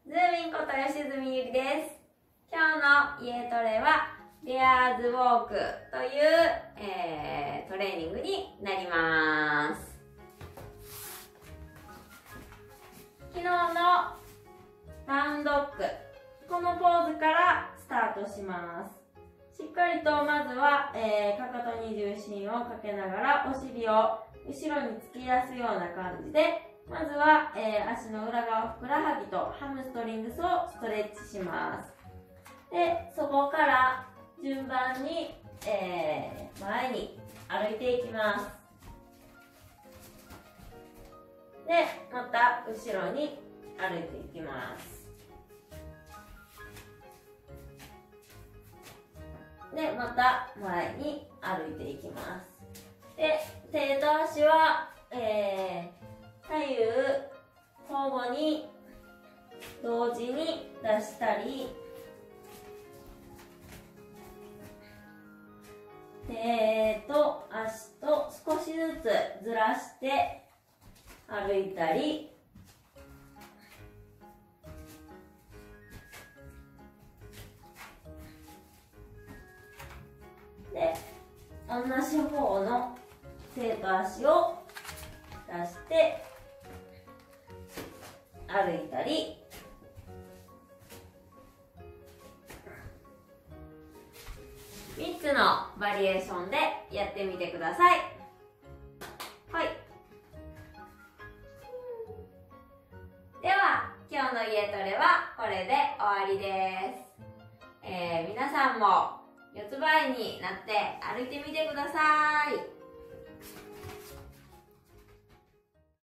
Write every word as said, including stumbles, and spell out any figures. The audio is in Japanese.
ズーミンこと吉住ゆりです。今日の家トレはベアーズウォークという、えー、トレーニングになります。昨日のラウンドドッグ、このポーズからスタートします。しっかりとまずは、えー、かかとに重心をかけながらお尻を後ろに突き出すような感じで、まずは、えー、足の裏側、ふくらはぎとハムストリングスをストレッチします。で、そこから順番に、えー、前に歩いていきます。で、また後ろに歩いていきます。で、また前に歩いていきます。で、手と足は、えー、左右交互に同時に出したり、手と足と少しずつずらして歩いたり、で、同じ方の手と足を出して歩いたり、みっつのバリエーションでやってみてください。はい。では、今日の家トレはこれで終わりです。えー、皆さんも四つ倍になって歩いてみてください。